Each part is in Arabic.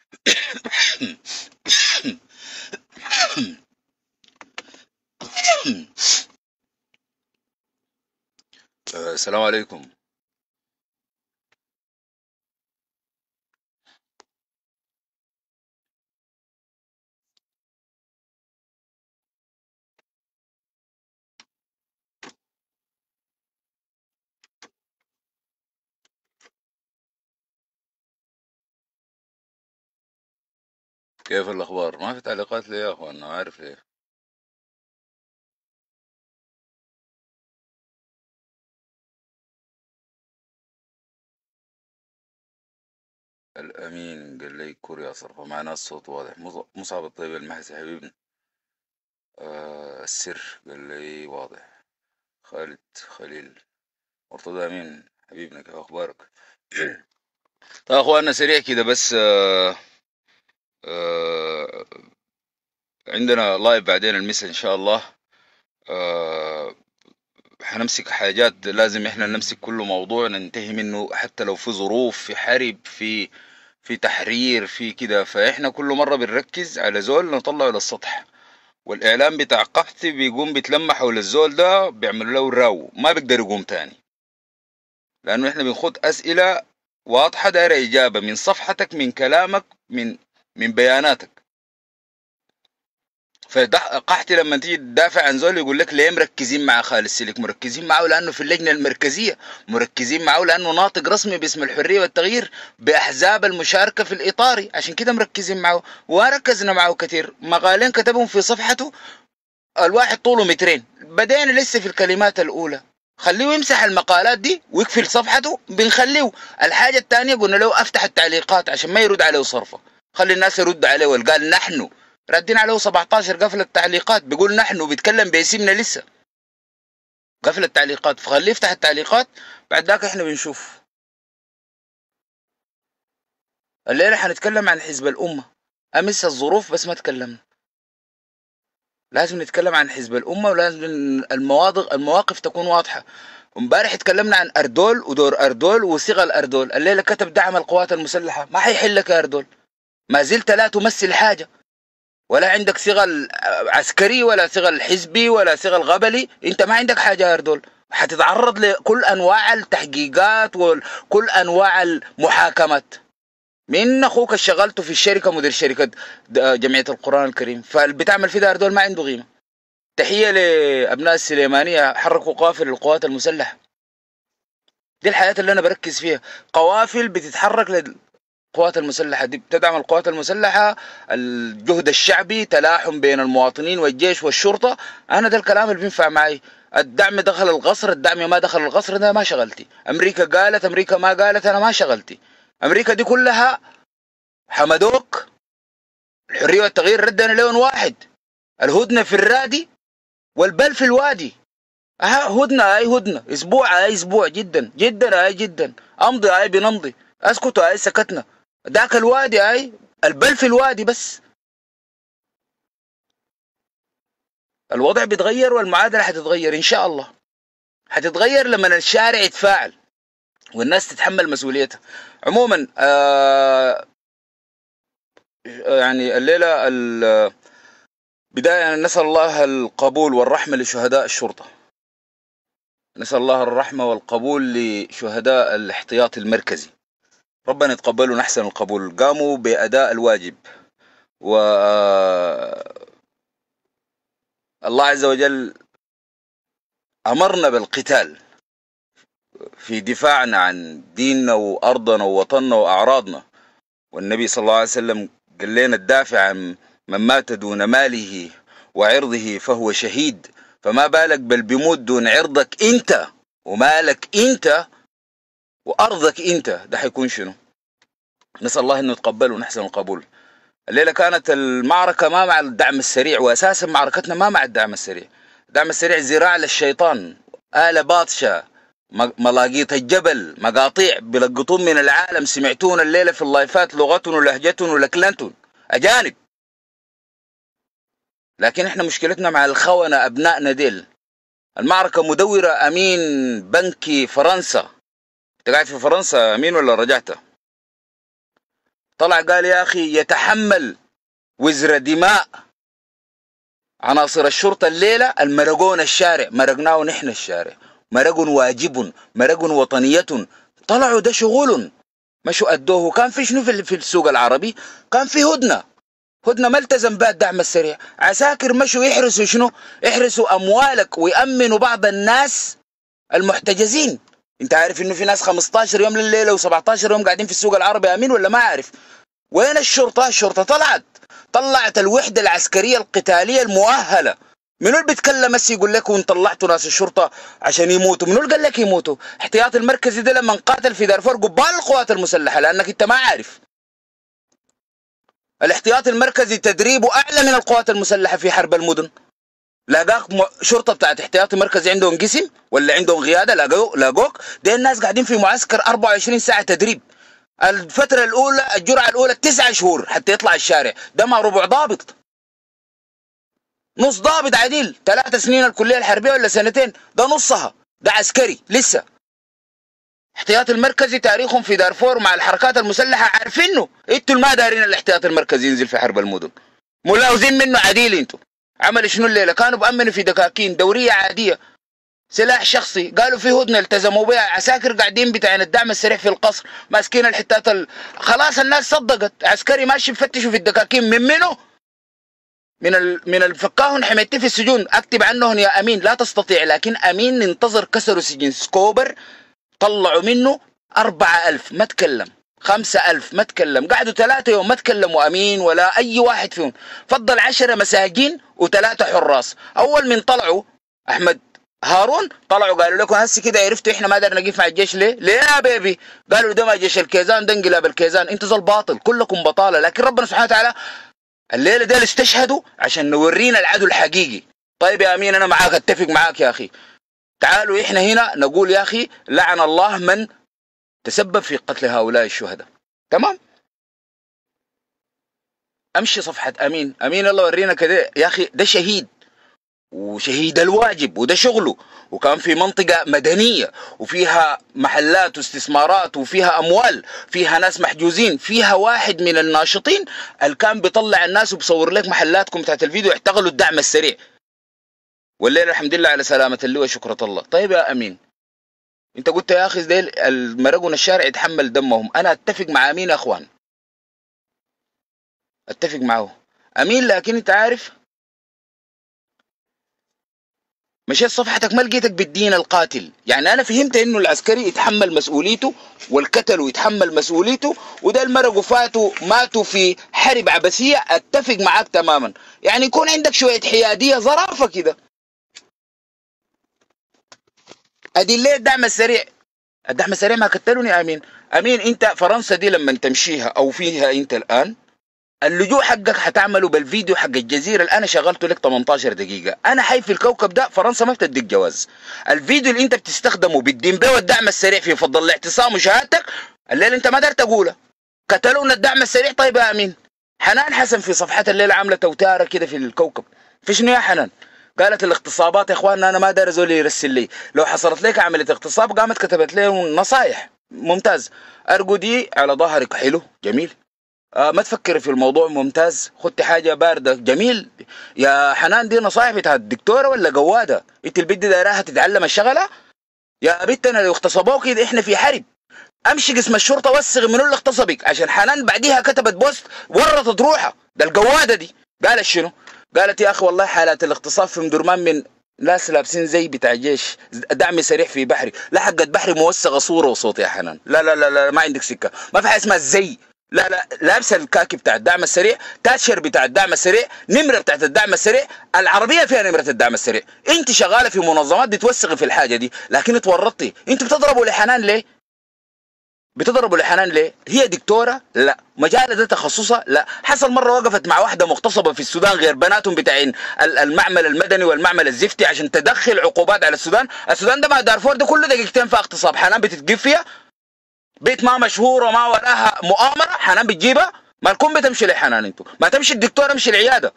السلام عليكم. كيف الأخبار؟ ما في تعليقات ليه يا أخوان؟ ما عارف ليه. الأمين قال لي كوريا صرفة معنا الصوت واضح. مصعب الطيب المهسي حبيبنا. السر قال لي واضح. خالد خليل. مرتضى أمين حبيبنا، كيف أخبارك؟ طيب أخواننا سريع كده بس. آه عندنا لايف بعدين المسا إن شاء الله. آه حنمسك حاجات لازم احنا نمسك كل موضوع ننتهي منه، حتى لو في ظروف، في حرب، في تحرير، في كده. فاحنا كل مرة بنركز على زول نطلعه للسطح، والاعلام بتاع قحط بيقوم بيتلمع حول الزول ده، بيعمل له راو ما بيقدر يقوم تاني، لانه احنا بنخد اسئلة واضحة دايرة اجابة من صفحتك، من كلامك، من بياناتك. فقحتي لما تيجي تدافع عن زول يقول لك ليه مركزين مع خالد سليك؟ مركزين معه لانه في اللجنه المركزيه، مركزين معه لانه ناطق رسمي باسم الحريه والتغيير باحزاب المشاركه في الاطاري، عشان كده مركزين معه. وركزنا معه كثير، مقالين كتبهم في صفحته، الواحد طوله مترين، بدينا لسه في الكلمات الاولى. خليه يمسح المقالات دي ويقفل صفحته، بنخليه. الحاجه الثانيه قلنا له افتح التعليقات عشان ما يرد عليه صرفه، خلي الناس يرد عليه. والقال نحن ردين عليه 17 قفل التعليقات، بيقول نحن، بيتكلم باسمنا لسه، قفل التعليقات. فخليه يفتح التعليقات، بعد ذاك احنا بنشوف. الليله حنتكلم عن حزب الامه. امس الظروف بس ما تكلمنا، لازم نتكلم عن حزب الامه، ولازم المواقف تكون واضحه. امبارح اتكلمنا عن اردول ودور اردول وصيغ اردول. الليله كتب دعم القوات المسلحه، ما حيحل لك يا اردول، ما زلت لا تمثل حاجه، ولا عندك صيغه العسكري ولا صيغه الحزبي ولا صيغه الغبلي. انت ما عندك حاجه يا اردول، حتتعرض لكل انواع التحقيقات وكل انواع المحاكمات. من اخوك اللي شغلته في الشركه مدير شركه جمعيه القران الكريم، فاللي بتعمل في ده اردول ما عنده قيمه. تحيه لابناء السليمانيه، حركوا قوافل القوات المسلحه. دي الحياه اللي انا بركز فيها، قوافل بتتحرك للقوات المسلحه، دي بتدعم القوات المسلحه، الجهد الشعبي، تلاحم بين المواطنين والجيش والشرطه. انا ده الكلام اللي بينفع معي. الدعم دخل القصر، الدعم ما دخل القصر، ده ما شغلتي. امريكا قالت، امريكا ما قالت، انا ما شغلتي. امريكا دي كلها حمدوك، الحريه والتغيير ردنا لون واحد، الهدنه في الرادي والبل في الوادي. هدنه اي هدنه، اسبوع اي اسبوع، جدا جدا اي جدا، امضي اي بنمضي، اسكت اي سكتنا. ذاك الوادي اي البل في الوادي. بس الوضع بيتغير والمعادله حتتغير ان شاء الله. حتتغير لما الشارع يتفاعل والناس تتحمل مسؤوليتها. عموما يعني الليله بدايه نسال الله القبول والرحمه لشهداء الشرطه، نسال الله الرحمه والقبول لشهداء الاحتياط المركزي. ربنا يتقبلوا احسن القبول، قاموا باداء الواجب. و الله عز وجل امرنا بالقتال في دفاعنا عن ديننا وارضنا ووطننا واعراضنا. والنبي صلى الله عليه وسلم قال لنا الدافع عن من مات دون ماله وعرضه فهو شهيد. فما بالك بل بيموت دون عرضك انت ومالك انت وارضك انت، ده حيكون شنو؟ نسال الله انه يتقبل ونحسن القبول. الليله كانت المعركه ما مع الدعم السريع، واساسا معركتنا ما مع الدعم السريع. الدعم السريع ذراع للشيطان، آلة باطشة، ملاقيط الجبل، مقاطيع بيلقطون من العالم. سمعتون الليله في اللايفات لغتهم ولهجتهم ولكلنتهم، اجانب. لكن احنا مشكلتنا مع الخونة ابنائنا ديل. المعركة مدورة. امين بنكي فرنسا، انت قاعد في فرنسا امين ولا رجعت؟ طلع قال يا أخي يتحمل وزر دماء عناصر الشرطة الليلة المرقون الشارع، مرقناه نحن الشارع، مرق واجب، مرق وطنية. طلعوا ده شغل مشوا أدوه. كان في شنو في السوق العربي؟ كان في هدنة ما التزم بها الدعم السريع. عساكر مشوا يحرسوا شنو؟ يحرسوا أموالك ويأمنوا بعض الناس المحتجزين. انت عارف انه في ناس 15 يوم لليلة و17 يوم قاعدين في السوق العربي امين ولا ما عارف؟ وين الشرطة؟ الشرطة طلعت الوحدة العسكرية القتالية المؤهلة. منو اللي بيتكلم هسه يقول لك وان طلعتوا ناس الشرطة عشان يموتوا؟ منو اللي قال لك يموتوا؟ احتياط المركزي ده لما قاتل في دارفور قبال القوات المسلحة، لانك انت ما عارف. الاحتياط المركزي تدريبه اعلى من القوات المسلحة في حرب المدن. لاقاك شرطة بتاعت احتياطي مركزي عندهم قسم ولا عندهم قيادة، لاقوك ده الناس قاعدين في معسكر 24 ساعة تدريب. الفترة الأولى الجرعة الأولى 9 شهور حتى يطلع الشارع. ده ما ربع ضابط، نص ضابط عديل، 3 سنين الكلية الحربية ولا سنتين، ده نصها، ده عسكري لسه. احتياط المركزي تاريخهم في دارفور مع الحركات المسلحة عارفينه. انتوا ما دارين الاحتياط المركزي ينزل في حرب المدن، ملاوزين منه عديل. انتوا عمل شنو الليلة؟ كانوا بأمنوا في دكاكين دورية عادية، سلاح شخصي، قالوا في هدنة التزموا بها. عساكر قاعدين بتاعين الدعم السريع في القصر ماسكين الحتات خلاص الناس صدقت. عسكري ماشي يفتشوا في الدكاكين من منه؟ من الفكاهن حميتي في السجون. اكتب عنهم يا امين لا تستطيع، لكن امين ننتظر كسروا سجن سكوبر، طلعوا منه 4000 ما تكلم، 5000 ما تكلم، قعدوا 3 يوم ما تكلموا امين ولا اي واحد فيهم. فضل 10 مساجين و3 حراس. اول من طلعوا احمد هارون طلعوا قالوا لكم هسه كده عرفتوا احنا ما قدرنا نقف مع الجيش ليه يا بيبي؟ قالوا ده ما جيش الكيزان، ده انقلاب الكيزان. انتوا زي الباطل، كلكم بطاله. لكن ربنا سبحانه وتعالى الليله ديل استشهدوا عشان نورينا العدو الحقيقي. طيب يا امين انا معاك، اتفق معاك يا اخي. تعالوا احنا هنا نقول يا اخي لعن الله من تسبب في قتل هؤلاء الشهداء. تمام؟ امشي صفحه امين الله ورينا كده يا اخي. ده شهيد وشهيد الواجب وده شغله، وكان في منطقة مدنية وفيها محلات واستثمارات وفيها أموال، فيها ناس محجوزين، فيها واحد من الناشطين اللي كان بيطلع الناس وبصور لك محلاتكم بتاعت الفيديو احتغلوا الدعم السريع. والليلة الحمد لله على سلامة اللواء شكرة الله. طيب يا أمين انت قلت يا أخي ديل المرقون الشارع يتحمل دمهم. أنا أتفق مع أمين يا أخوان، أتفق معه أمين، لكن انت عارف مشيت صفحتك ما لقيتك بالدين القاتل. يعني انا فهمت انه العسكري يتحمل مسؤوليته والقتل ويتحمل مسؤوليته، وده المرق وفاتوا ماتوا في حرب عبثيه. اتفق معاك تماما، يعني يكون عندك شويه حياديه ظرافه كده. ادي الليل الدعم السريع، الدعم السريع ما قتلوني يا امين انت فرنسا دي لما تمشيها او فيها انت الان اللجوء حقك حتعمله بالفيديو حق الجزيرة اللي أنا شغلته لك 18 دقيقة. أنا حي في الكوكب ده فرنسا ما بتديك جواز. الفيديو اللي أنت بتستخدمه بالدين بيه والدعم السريع في فضل الاعتصام وشهادتك الليل أنت ما دارت تقوله. قتلونا الدعم السريع. طيب يا أمين حنان حسن في صفحتها الليلة عاملة توتارة كده في الكوكب. في شنو يا حنان؟ قالت الاغتصابات يا اخواننا انا ما دار زول يرسل لي، لو حصلت لك عمليه اغتصاب قامت كتبت لي نصايح. ممتاز، ارقدي على ظهرك حلو جميل. ما تفكري في الموضوع ممتاز، خدتي حاجه بارده جميل. يا حنان دي نصايح بتاعت الدكتوره ولا قواده؟ انت البنت دايراها تتعلم الشغله؟ يا بنت انا لو اغتصبوك احنا في حرب. امشي قسم الشرطه وسغ منو اللي اغتصبك، عشان حنان بعديها كتبت بوست ورطت روحها. ده القواده دي قالت شنو؟ قالت يا اخي والله حالات الاغتصاب في مدرمان من ناس لابسين زي بتاع جيش، دعم سريع في بحري. لا حقت بحري موثقه صوره وصوت يا حنان. لا لا لا لا ما عندك سكه، ما في حاجه اسمها الزي. لا لا، لابسه الكاكي بتاع الدعم السريع، تاشر بتاع الدعم السريع، نمره بتاعت الدعم السريع، العربيه فيها نمره الدعم السريع. انت شغاله في منظمات بتوثقي في الحاجه دي، لكن اتورطتي. انت بتضربوا لحنان ليه؟ بتضربوا لحنان ليه؟ هي دكتوره؟ لا. مجالها ده تخصصها؟ لا. حصل مره وقفت مع واحده مغتصبه في السودان غير بناتهم بتاعين المعمل المدني والمعمل الزفتي عشان تدخل عقوبات على السودان. السودان ده مع دارفور ده كله دقيقتين في اغتصاب. حنان بتتجيب فيها بيت ما مشهور وما وراها مؤامره، حنان بتجيبها. مالكم بتمشي لحنان؟ انتوا ما تمشي الدكتوره، امشي العياده.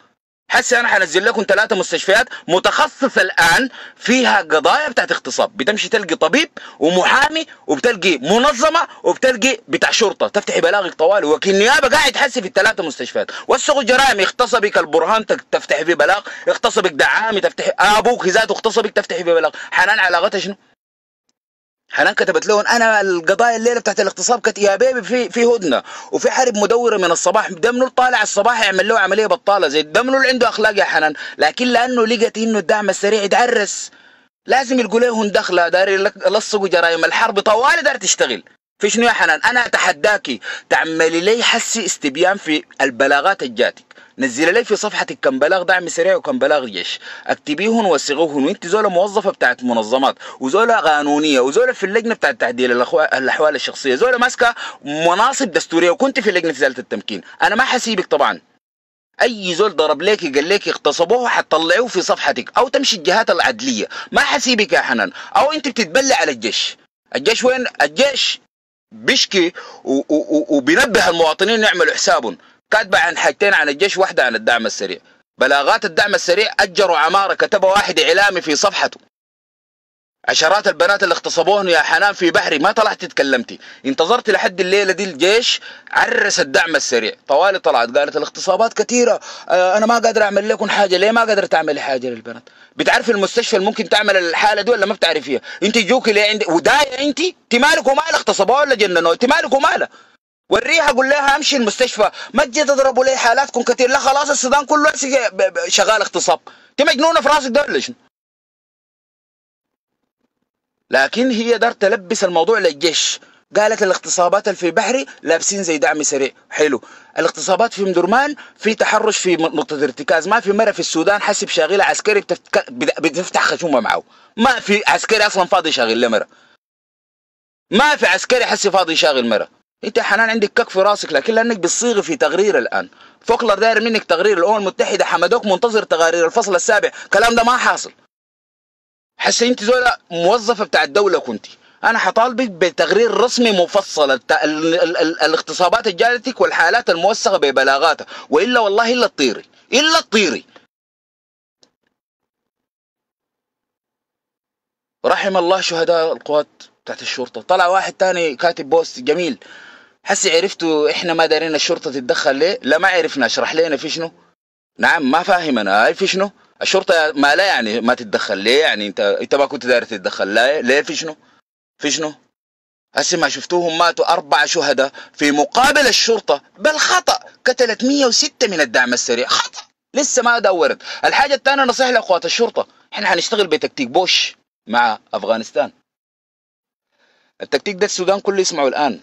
حسي انا حنزل لكم 3 مستشفيات متخصصه الان فيها قضايا بتاعت اغتصاب، بتمشي تلقي طبيب ومحامي وبتلقي منظمه وبتلقي بتاع شرطه تفتحي بلاغك طوالي، وكيل نيابه قاعد حسي في ال3 مستشفيات. وسقوا جرائم، اغتصبك البرهان تفتحي فيه بلاغ، اغتصبك دعامي تفتحي، ابوك ذاته اغتصبك تفتحي فيه بلاغ. حنان علاقتها شنو؟ حنان كتبت لهم انا القضايا الليله بتاعت الاغتصاب يا بيبي في هدنه وفي حرب مدوره من الصباح، دمنه طالع الصباح يعمل له عمليه بطاله زي دمنه اللي عنده اخلاق يا حنان، لكن لانه لقت انه الدعم السريع يتعرس لازم يلقوا لهم دخله، داري يلصقوا جرائم الحرب طوالي دار تشتغل في شنو يا حنان؟ انا اتحداكي تعملي لي حسي استبيان في البلاغات الجاتك، نزلي لي في صفحتك كم بلاغ دعم سريع وكم بلاغ جيش، اكتبيهن ووثقوهن، وانت زوله موظفه بتاعت منظمات وزوله قانونيه وزوله في اللجنه بتاعت تعديل الاحوال الشخصيه، زوله ماسكه مناصب دستوريه وكنت في لجنه ازاله التمكين، انا ما حسيبك طبعا. اي زول ضرب ليكي قال ليكي اغتصبوه حتطلعوه في صفحتك او تمشي الجهات العدليه، ما حسيبك يا حنان. او انت بتتبلع على الجيش، الجيش وين؟ الجيش بيشكي وبينبه المواطنين يعملوا حسابهم، كاتبه عن حاجتين عن الجيش، واحده عن الدعم السريع، بلاغات الدعم السريع اجروا عماره كتبها واحد اعلامي في صفحته، عشرات البنات اللي اغتصبوهن يا حنان في بحري ما طلعت تكلمتي، انتظرت لحد الليله دي الجيش عرس الدعم السريع، طوالي طلعت قالت الاغتصابات كثيره، انا ما قادر اعمل لكم حاجه. ليه ما قادر تعملي حاجه للبنات؟ بتعرفي المستشفى اللي ممكن تعمل الحاله دي ولا ما بتعرفيها؟ انت جوكي ليه عندي ودايه؟ انت مالك ومال اغتصبوها ولا جننوها؟ انت مالك ومالها؟ وريها قول لها امشي المستشفى، ما تجي تضربوا لي حالاتكم كثير، لا خلاص السودان كله شغال اغتصاب، انت مجنونه في راسك ده ولا شنو؟ لكن هي دار تلبس الموضوع للجيش، قالت الاغتصابات اللي في بحري لابسين زي دعم سريع، حلو، الاغتصابات في مدرمان في تحرش في نقطة ارتكاز، ما في مرة في السودان حسب شاغلة عسكري بتفتح خشومة معه، ما في عسكري اصلا فاضي شاغل لمرة، ما في عسكري حسي فاضي شاغل مرة. انت يا حنان عندك كك في راسك، لكن لانك بتصيغي في تقرير الان، فوكلر داير منك تقرير، الامم المتحدة حمدوك منتظر تقارير الفصل السابع، الكلام ده ما حاصل. حسي انت زوله موظفه بتاع الدوله كنت، انا حطالبك بتقرير رسمي مفصل الاغتصابات الجاتك والحالات الموثقه ببلاغاتها، والا والله الا تطيري الا تطيري. رحم الله شهداء القوات بتاعت الشرطه. طلع واحد تاني كاتب بوست جميل، حسي عرفتوا احنا ما دارين الشرطه تتدخل ليه؟ لا ما عرفنا، اشرح لنا في شنو؟ نعم ما فاهم انا، هاي في شنو؟ الشرطه ما لا يعني ما تتدخل ليه؟ يعني انت ما كنت داير تتدخل، لا ليه؟ في شنو؟ في شنو؟ هسه ما شفتوهم ماتوا 4 شهداء في مقابل الشرطه بالخطا قتلت 106 من الدعم السريع، خطا لسه ما دورت. الحاجه الثانيه نصيحه لاخوات الشرطه، احنا حنشتغل بتكتيك بوش مع افغانستان. التكتيك ده السودان كله يسمعوا الان.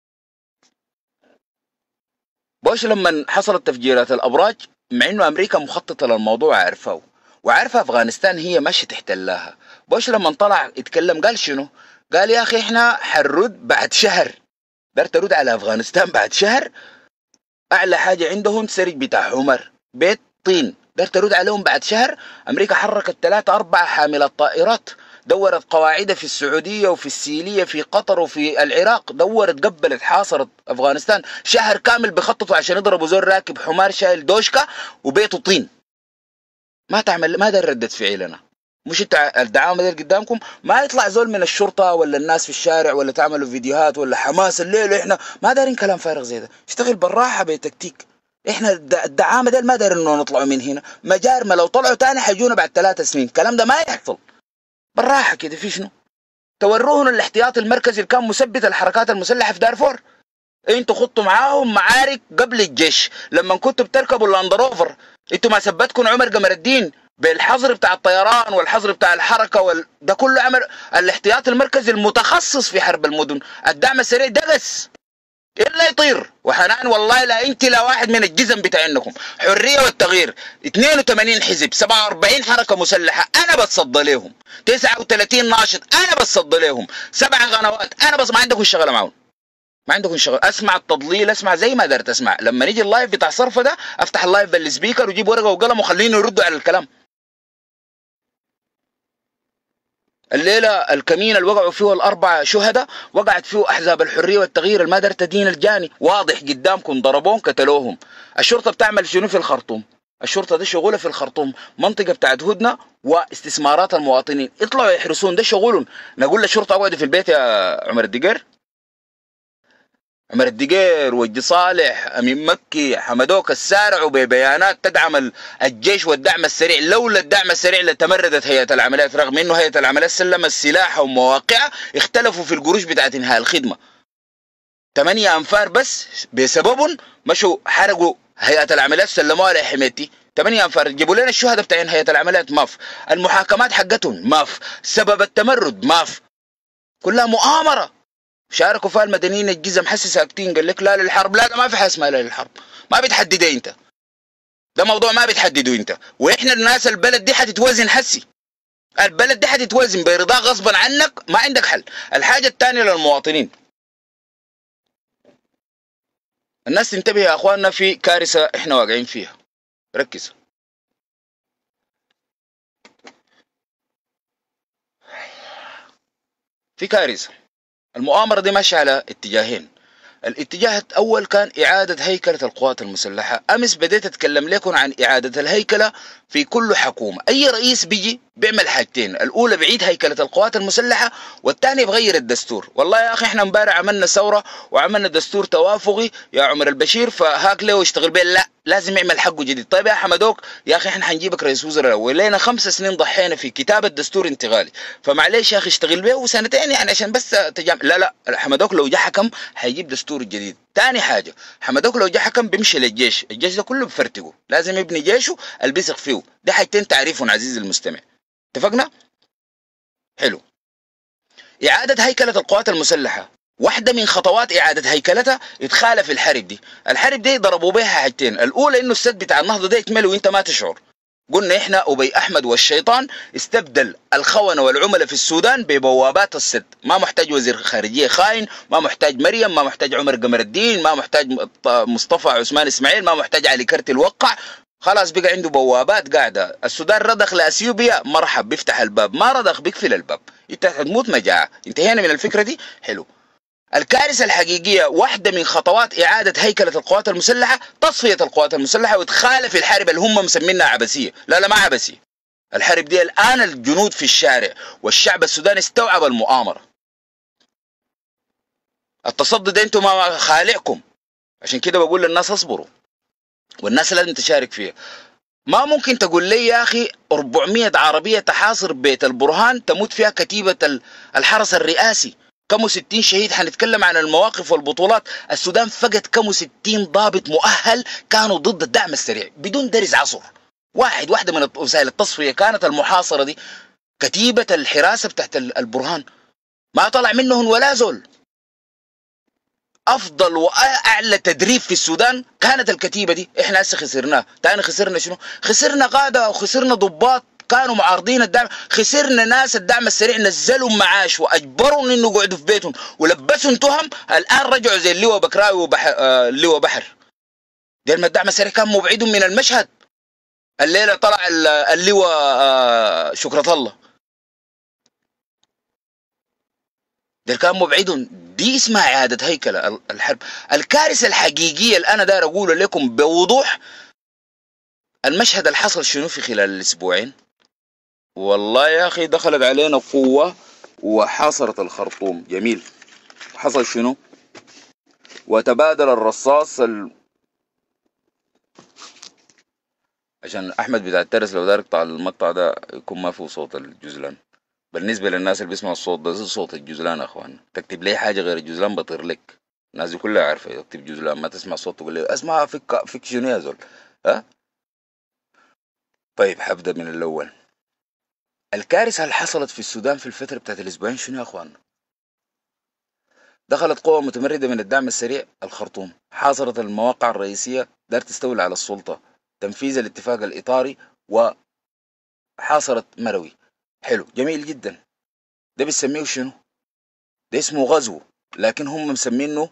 بوش لما حصلت تفجيرات الابراج، مع انه امريكا مخططه للموضوع عارفاه وعارفه افغانستان هي ماشيه تحتلها، بوش لما طلع يتكلم قال شنو؟ قال يا اخي احنا حنرد بعد شهر، دار ترد على افغانستان بعد شهر، اعلى حاجه عندهم سرج بتاع عمر بيت طين، دار ترد عليهم بعد شهر. امريكا حركت 3 4 حاملات طائرات، دورت قواعدها في السعوديه وفي السيليه في قطر وفي العراق، دورت قبلت حاصرت افغانستان، شهر كامل بخططوا عشان يضربوا زول راكب حمار شايل دوشكا وبيته طين. ما تعمل، ما دار ردة فعلنا، مش انت الدعامه دي قدامكم، ما يطلع زول من الشرطه ولا الناس في الشارع ولا تعملوا فيديوهات ولا حماس الليل، احنا ما دارين كلام فارغ زي ده، اشتغل بالراحه بتكتيك. احنا الدعامه دي ما دارين انه نطلعوا من هنا، مجارمه لو طلعوا تاني حيجونا بعد 3 سنين، الكلام ده ما يحصل. بالراحه كده في شنو؟ توروهم الاحتياط المركزي اللي كان مثبت الحركات المسلحه في دارفور، انتوا خضتوا معاهم معارك قبل الجيش، لما كنتوا بتركبوا اللاندروفر انتوا ما ثبتكم عمر قمر الدين بالحظر بتاع الطيران والحظر بتاع الحركه ده كله عمل الاحتياط المركزي المتخصص في حرب المدن. الدعم السريع دقس الا يطير. وحنان والله لا انت لا واحد من الجزم بتاعينكم، حريه والتغيير 82 حزب 47 حركه مسلحه انا بتصدى لهم، 39 ناشط انا بتصدى لهم، 7 قنوات انا بس ما عندكم شغله معهم، ما عندكم شغل. اسمع التضليل، اسمع زي ما قدرت اسمع، لما نيجي اللايف بتاع صرفه ده افتح اللايف بالسبيكر وجيب ورقه وقلم وخليني يردوا على الكلام. الليله الكمين اللي وقعوا فيه ال4 شهداء وقعت فيه احزاب الحريه والتغيير اللي ما دارت تدين الجاني، واضح قدامكم، ضربوهم قتلوهم. الشرطه بتعمل شنو في الخرطوم؟ الشرطة دي شغولة في الخرطوم، منطقة بتاعت هدنة واستثمارات المواطنين، يطلعوا يحرسون، ده شغلهم. نقول للشرطة اقعدوا في البيت يا عمر الدقير؟ عمر الدقير، وجدي صالح، امين مكي، حمدوك السارع ببيانات تدعم الجيش والدعم السريع. لولا الدعم السريع لتمردت هيئة العمليات، رغم انه هيئة العمليات سلمت السلاح ومواقعها، اختلفوا في القروش بتاعت انهاء الخدمة. 8 انفار بس بسببهم مشوا حرقوا هيئة العمليات، سلموها لحميتي. 8 انفار جيبوا لنا الشهداء بتاعين هيئة العمليات، ماف. المحاكمات حقتهم ماف. سبب التمرد ماف. كلها مؤامرة. شاركوا فيها المدنيين الجيزة محسي ساكتين، قال لك لا للحرب. لا ما في حاجة اسمها لا للحرب، ما بتحددها انت، ده موضوع ما بتحدده انت. واحنا الناس البلد دي حتتوازن حسي، البلد دي حتتوازن برضا غصبا عنك، ما عندك حل. الحاجة الثانية للمواطنين، الناس تنتبه يا اخواننا، في كارثة احنا واقعين فيها، ركز. في كارثة. المؤامرة دي ماشية على اتجاهين. الاتجاه الأول كان إعادة هيكلة القوات المسلحة. أمس بديت أتكلم لكم عن إعادة الهيكلة في كل حكومة. أي رئيس بيجي بيعمل حاجتين، الأولى بعيد هيكلة القوات المسلحة، والثاني بغير الدستور. والله يا أخي إحنا امبارح عملنا ثورة وعملنا دستور توافقي يا عمر البشير، فهاك له واشتغل بيه. لا، لازم يعمل حقه جديد. طيب يا حمدوك يا أخي إحنا حنجيبك رئيس وزراء، ولينا 5 سنين ضحينا في كتابة دستور انتقالي، فمعليش يا أخي اشتغل بيه وسنتين يعني عشان بس لا لا، حمدوك لو جه حكم هيجيب دستور جديد. تاني حاجة، حمدوك لو جه حكم بيمشي للجيش، الجيش ده كله بفرتقه، لازم يبني جيشه البسق فيه. ده حاجتين تعريفهم عزيزي المستمع، اتفقنا؟ حلو. إعادة هيكلة القوات المسلحة، واحدة من خطوات إعادة هيكلتها إدخالها في الحرب دي. الحرب دي ضربوا بها حاجتين، الأولى إنه السد بتاع النهضة ده يكمل وإنت ما تشعر. قلنا إحنا أبي أحمد والشيطان استبدل الخونة والعملاء في السودان ببوابات السد. ما محتاج وزير خارجية خاين، ما محتاج مريم، ما محتاج عمر قمر الدين، ما محتاج مصطفى عثمان إسماعيل، ما محتاج علي كرت الوقع. خلاص بقى عنده بوابات قاعدة. السودان رضخ لأثيوبيا، مرحب، بيفتح الباب. ما رضخ بيقفل الباب، انت هتموت مجاعة. انتهينا من الفكرة دي. حلو. الكارثة الحقيقية، واحدة من خطوات إعادة هيكلة القوات المسلحة، تصفية القوات المسلحة وإدخالها في الحرب اللي هم مسمينها عبثية. لا لا، ما عبثية. الحرب دي الآن الجنود في الشارع والشعب السوداني استوعب المؤامرة. التصدي ده انتم ما خالعكم، عشان كده بقول للناس اصبروا، والناس لازم تشارك فيها. ما ممكن تقول لي يا أخي 400 عربية تحاصر بيت البرهان تموت فيها كتيبة الحرس الرئاسي، كم 60 شهيد. حنتكلم عن المواقف والبطولات. السودان فقد كم 60 ضابط مؤهل كانوا ضد الدعم السريع بدون درس عصر. واحدة من وسائل التصفية كانت المحاصرة دي، كتيبة الحراسة بتاعت البرهان ما طلع منهم ولا زول. افضل واعلى تدريب في السودان كانت الكتيبه دي. احنا هسه خسرناه. تاني خسرنا شنو؟ خسرنا قاده وخسرنا ضباط كانوا معارضين الدعم، خسرنا ناس الدعم السريع نزلوا معاش واجبرهم انه يقعدوا في بيتهم ولبسهم تهم. الان رجعوا زي اللواء بكراوي وبحر اللواء بحر. دير ما الدعم السريع كان مبعدهم من المشهد. الليله طلع اللواء شكرة الله، دير كان مبعدهم. دي اسمها إعادة هيكلة الحرب. الكارثة الحقيقية اللي أنا داير أقول لكم بوضوح، المشهد اللي حصل شنو في خلال الأسبوعين. والله يا أخي دخلت علينا قوة وحاصرت الخرطوم. جميل. حصل شنو؟ وتبادل الرصاص عشان أحمد بتاع الترس لو داير يقطع المقطع ده يكون ما فيه صوت الجزلان. بالنسبة للناس اللي بيسمعوا الصوت ده صوت الجزلان يا اخوان. تكتب لي حاجة غير الجزلان بطير لك. الناس دي كلها عارفة تكتب جزلان، ما تسمع صوت تقول لي اسمع فيك شنو يا زول. ها طيب حبدأ من الأول. الكارثة اللي حصلت في السودان في الفترة بتاعت الأسبوعين شنو يا اخوان؟ دخلت قوة متمردة من الدعم السريع الخرطوم، حاصرت المواقع الرئيسية، دارت تستولي على السلطة تنفيذ الاتفاق الإطاري، وحاصرت مروي. حلو جميل جدا. ده بيسميه شنو؟ ده اسمه غزو، لكن هم مسمينه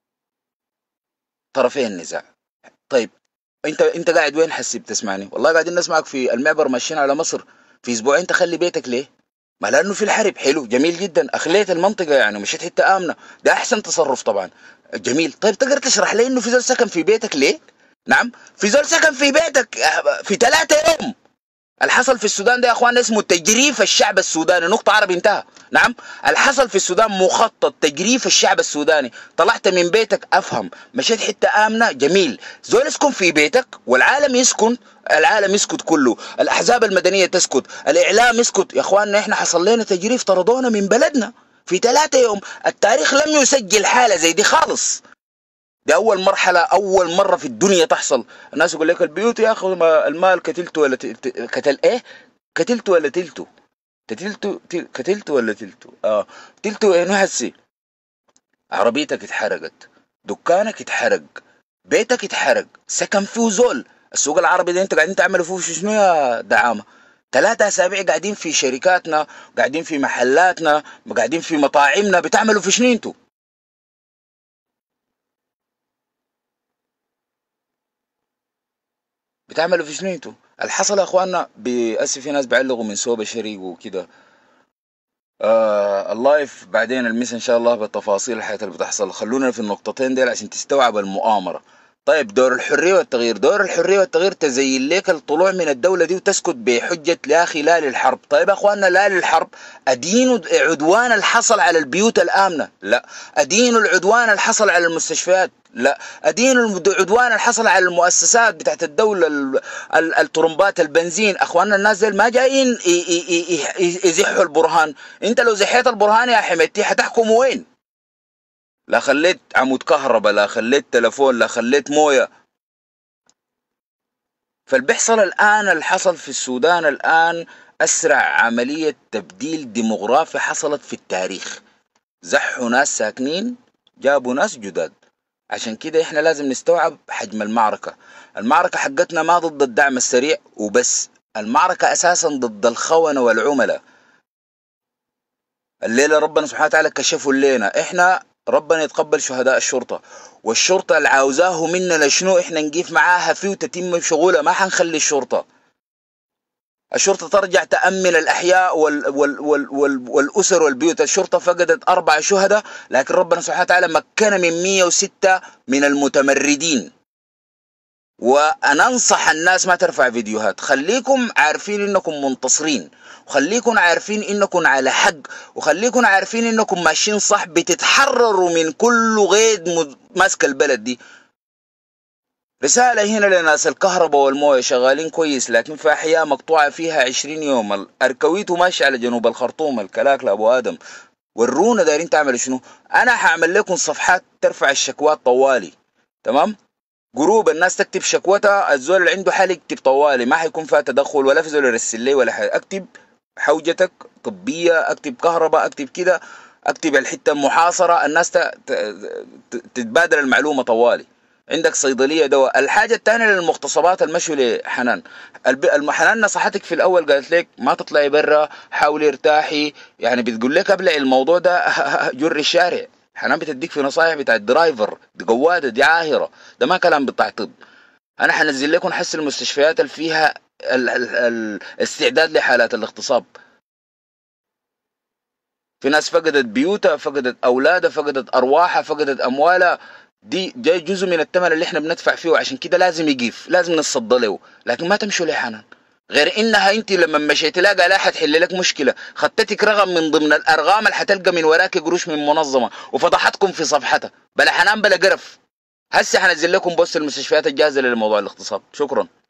طرفي النزاع. طيب انت قاعد وين حسي بتسمعني؟ والله قاعدين نسمعك في المعبر ماشيين على مصر. في اسبوعين تخلي بيتك ليه؟ ما لانه في الحرب. حلو جميل جدا، اخليت المنطقه يعني مشيت حته امنه، ده احسن تصرف طبعا. جميل. طيب تقدر تشرح لي انه في زول سكن في بيتك ليه؟ نعم، في زول سكن في بيتك في 3 يوم. الحصل في السودان ده يا اخوان اسمه تجريف الشعب السوداني، نقطة عربي انتهى. نعم، الحصل في السودان مخطط تجريف الشعب السوداني. طلعت من بيتك افهم، مشيت حتة آمنة جميل، زول اسكن في بيتك والعالم يسكن، العالم يسكت كله، الاحزاب المدنية تسكت، الاعلام يسكت. يا اخواننا احنا حصل لنا تجريف، طردونا من بلدنا في 3 يوم. التاريخ لم يسجل حالة زي دي خالص. دي أول مرحلة، أول مرة في الدنيا تحصل. الناس يقول لك البيوت يا أخي المال كتلته ولا كتل إيه؟ كتلته ولا تلته؟ كتلته ولا تلته؟ تلته إنه هسي عربيتك اتحرقت، دكانك اتحرق، بيتك اتحرق، سكن فيه زول. السوق العربي ده أنت قاعدين تعملوا فيه شنو يا دعامة؟ 3 أسابيع قاعدين في شركاتنا، قاعدين في محلاتنا، قاعدين في مطاعمنا، بتعملوا في شنو انتوا؟ بتعملوا في شنو انتوا؟ الحصل يا اخواننا بأسف في ناس بيعلقوا من صوب الشريق وكده. اللايف بعدين المس ان شاء الله بالتفاصيل الحياة اللي بتحصل. خلونا في النقطتين ديل عشان تستوعب المؤامرة. طيب دور الحرية والتغيير، دور الحرية والتغيير تزين ليك الطلوع من الدولة دي وتسكت بحجة يا اخي لا للحرب. طيب يا اخواننا لا للحرب، ادين عدوان الحصل على البيوت الآمنة؟ لا. ادين العدوان الحصل على المستشفيات؟ لا. ادين العدوان الحصل على المؤسسات بتاعت الدولة، الطرمبات، البنزين. اخواننا الناس ديل ما جايين يزحوا البرهان. انت لو زحيت البرهان يا حميدتي حتحكم وين؟ لا خليت عمود كهرباء، لا خليت تلفون، لا خليت مويه. فالبيحصل الان، اللي حصل في السودان الان اسرع عمليه تبديل ديموغرافي حصلت في التاريخ. زحوا ناس ساكنين، جابوا ناس جداد. عشان كده احنا لازم نستوعب حجم المعركه. المعركه حقتنا ما ضد الدعم السريع وبس، المعركه اساسا ضد الخونه والعملاء. الليلة ربنا سبحانه وتعالى كشفوا لنا احنا، ربنا يتقبل شهداء الشرطة. والشرطة اللي عاوزاه مننا شنو؟ احنا نقيف معاها فيه وتتم شغولها، ما حنخلي الشرطة ترجع تأمن الأحياء والأسر والبيوت. الشرطة فقدت 4 شهداء، لكن ربنا سبحانه وتعالى مكن من 106 من المتمردين. وانا انصح الناس ما ترفع فيديوهات، خليكم عارفين انكم منتصرين، وخليكم عارفين انكم على حق، وخليكم عارفين انكم ماشيين صح، بتتحرروا من كل قيد ماسك البلد دي. رسالة هنا لناس الكهرباء والموية شغالين كويس، لكن في أحياء مقطوعة فيها 20 يوم. الأركويت ماشي على جنوب الخرطوم، الكلاك لأبو آدم. ورونا دايرين تعملوا شنو؟ أنا هعمل لكم صفحات ترفع الشكوات طوالي، تمام؟ جروب الناس تكتب شكوتها، الزول اللي عنده حل يكتب طوالي، ما حيكون فيها تدخل ولا في زول يرسل لي ولا حاجه. اكتب حوجتك طبيه، اكتب كهرباء، اكتب كده، اكتب الحته المحاصره، الناس تتبادل المعلومه طوالي. عندك صيدليه دواء. الحاجه الثانيه للمغتصبات المشوا لحنان. حنان نصحتك في الاول، قالت لك ما تطلعي برا، حاولي ارتاحي، يعني بتقول لك ابلع الموضوع ده جري الشارع. حنان بتديك في نصايح بتاع الدرايفر، دي قواده، دي عاهره، ده ما كلام بتاع طب. انا حنزل لكم حس المستشفيات اللي فيها الاستعداد لحالات الاغتصاب. في ناس فقدت بيوتها، فقدت اولادها، فقدت ارواحها، فقدت اموالها. دي جاي جزء من الثمن اللي احنا بندفع فيه، وعشان كده لازم يقيف، لازم نصد له. لكن ما تمشوا لحنان، غير انها انت لما مشيت لها لا حتحل لك مشكله، خدتك رقم من ضمن الارقام اللي حتلقى من وراك قروش من منظمه وفضحتكم في صفحتها. بلا حنان بلا قرف. هسه حنزل لكم بوست المستشفيات الجاهزه للموضوع الاغتصاب. شكرا.